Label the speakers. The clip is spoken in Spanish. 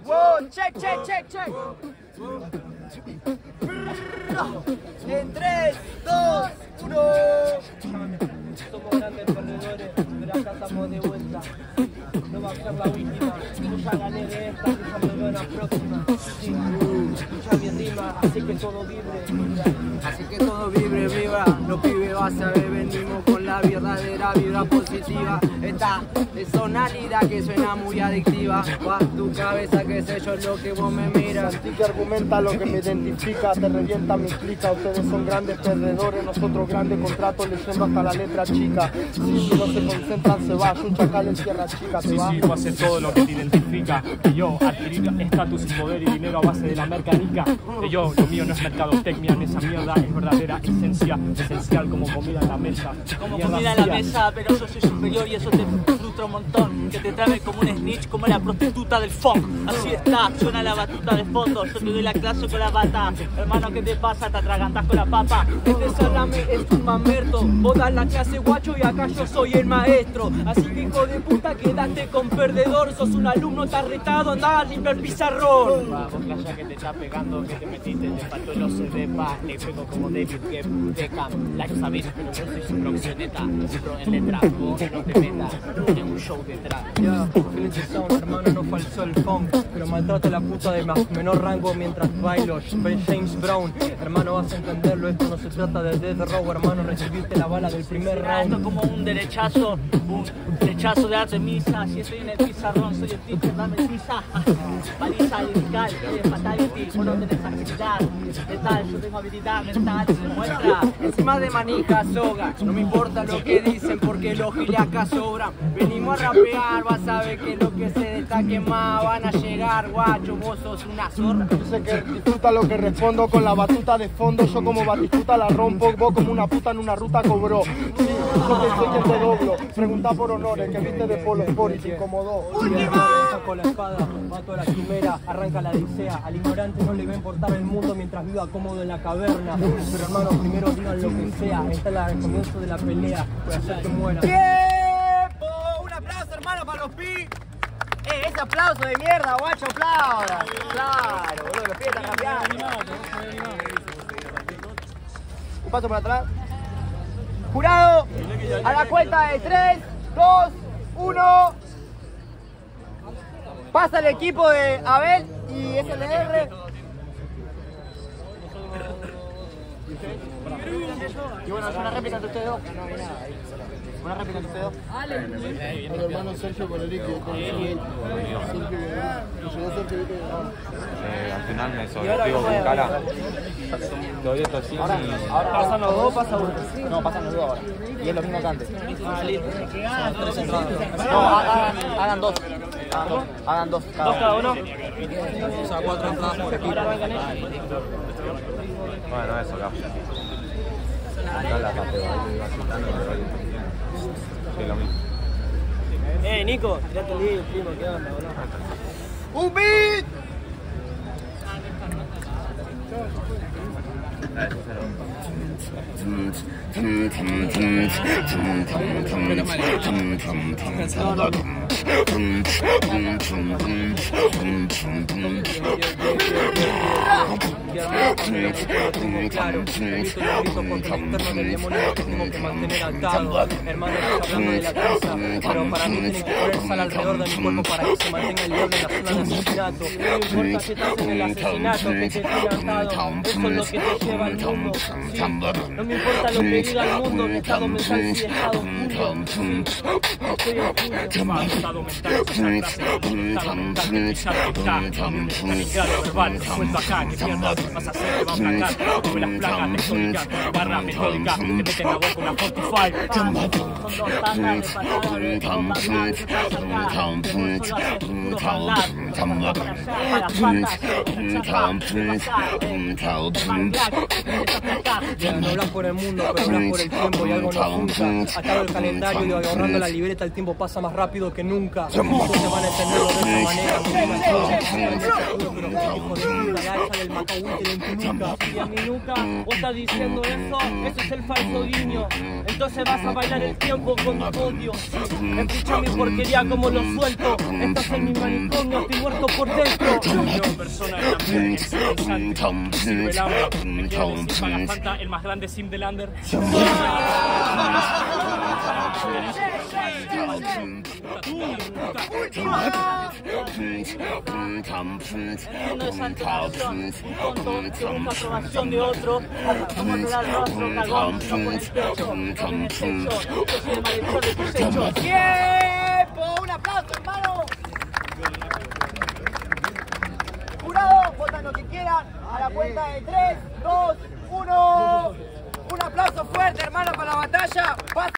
Speaker 1: Wow, check, check, check, check. En 3, 2, 1.
Speaker 2: Somos grandes perdedores, pero acá estamos de vuelta. No va a ser la última. Yo ya gané de esta, ya me veo en la próxima. Sí, escucha mi rima, así que todo vibre.
Speaker 1: Así que todo vibre, viva. Los pibes vas a ver, venimos con la verdadera vibra positiva. Esta sonalidad que suena muy adictiva. Va tu cabeza, que sé yo lo que vos me miras.
Speaker 3: Sentí que argumenta lo que me identifica, te revienta mi clica. Ustedes son grandes perdedores, nosotros grandes contratos, leyendo hasta la letra chica. Si no se concentran se va, un chacal en tierra chica.
Speaker 4: Sí, sí, tú haces todo lo que te identifica. Y yo, adquirir estatus y poder y dinero a base de la mercanica. Y yo, lo mío no es mercadotecnia, en esa mierda es verdadera esencia, esencial como comida en la mesa.
Speaker 2: Como
Speaker 4: Mierda
Speaker 2: comida en la
Speaker 4: fría.
Speaker 2: mesa, pero yo soy superior y eso te frustra un montón. Que te trabe como un snitch, como la prostituta del funk. Así está, suena la batuta de fondo. Yo te doy la clase con la bata. Hermano, ¿qué te pasa? Te atragantas con la papa. Este salame es un mamerto. Vos das la clase, guacho, y acá yo soy el maestro. Así que, hijo de puta, quédate con perdedor. Sos un alumno, estás retado, andá a limpiar el pizarrón.
Speaker 4: Vos playa que te está pegando, que te metiste, te faltó el OCD, pa, le pego como David Beckham. La que sabés, pero yo soy su proxeneta, libro en letra, vos no te metas, tengo un show detrás.
Speaker 2: Feliz Sound, hermano, no falsó el funk, pero maltrato la puta de menor rango mientras bailo. James Brown, hermano, vas a entenderlo, esto no se trata de Death Row, hermano, recibirte la bala del primer round. Esto es como un derechazo de Artemisa. Si estoy en el pizarrón, soy el teacher, dame tiza. Baliza lirical, eres fatality, vos no tenés agilidad letal, yo tengo habilidad mental, se muestra.
Speaker 1: Encima de manija soga, no me importa lo que dicen porque los giles acá sobran. Venimos a rapear, vas a ver que lo que se destaque más van a llegar, guacho, vos sos una zorra.
Speaker 3: Dice que disfruta lo que respondo con la batuta de fondo. Yo como batistuta la rompo, vos como una puta en una ruta cobró. Sí, yo que soy quien te doblo. Pregunta por honores, que viste de Polo Sport y te incomodó.
Speaker 2: Con la espada, mato a la quimera, arranca la odisea. Al ignorante no le va a importar el mundo mientras viva cómodo en la caverna. Pero hermano, primero digan lo que sea. Esta es el comienzo de la pelea, voy a hacer que muera.
Speaker 1: ¡Tiempo! Un aplauso, hermano, para los pi. Ese aplauso de mierda, guacho, aplauda. Claro, boludo, los pibes están rapeando. Un paso para atrás. Jurado, a la cuenta de 3, 2, 1. Pasa el equipo de Abel y SLR. Y bueno, es una réplica entre ustedes dos. Una réplica entre ustedes dos.
Speaker 3: El hermano Sergio Colorique,
Speaker 5: al final me sobrevivo con cara. Todavía estoy así.
Speaker 1: Ahora pasan los dos, pasa uno. No, pasan los dos ahora. Y es lo mismo que antes. No, hagan dos. Hagan dos.
Speaker 2: ¿Dos cada uno?
Speaker 1: O sea, 4 entradas por equipo.
Speaker 5: Bueno, eso, acá. Acá la pateo, sí, lo mismo.
Speaker 2: Nico, tirate el lío, primo, ¿qué onda, boludo?
Speaker 1: ¡Un beat!
Speaker 2: Claro, grito porque el interno del demonio lo tengo que mantener atado. Hermano, estoy hablando de la casa, pero para mí tiene que poner sal alrededor de mi cuerpo para que se mantenga el diablo en la zona de asesinato. No importa si estás en el asesinato, que te tiene atado, eso es lo que te lleva al mundo. Sí, no me importa lo que diga el mundo, mi estado mental sigue estado puro. Estoy en puro.
Speaker 4: Estado mental, esa frase, estado mental, que te llama claro, verbal, vuelto acá, que mierda vas a hacer, te va a placar, tuve las placas tectónicas, barra metódica, te meten la boca una 45.
Speaker 2: Son dos tandas de patada de bomba blanca, ¿qué pasa acá? Tenemos solo hacer puro bailar, para las patas, no hablas por el mundo, pero hablas por el tiempo y algo no junta. Atado el calendario y ahorrando la libreta, el tiempo pasa más rápido que nunca. Muchos se van a entenderlo de esa manera, pero hijo de puta, la hacha del Macahuite en tu nuca. Y a mi nuca, vos estás diciendo eso es el falso guiño. Entonces vas a bailar el tiempo con mi odio. Escucha mi porquería como lo suelto. Estás en mi manicomio, estoy muerto por dentro.
Speaker 4: Yo, persona de también, pensante, sirve el hambre. Me quiero decir para la Fanta, el más grande sim de Lander.
Speaker 6: No es antelación, un tonto que busca aprobación de otro. Como no dar rostro, cagón, no con el pecho. No con el sexo, yo soy el malhechor de tus hechos.
Speaker 7: ¡Tiempo! ¡Un aplauso, hermano! Jurado, votan lo que quieran. A la cuenta de 3, 2, 1. Un aplauso fuerte, hermano, para la batalla.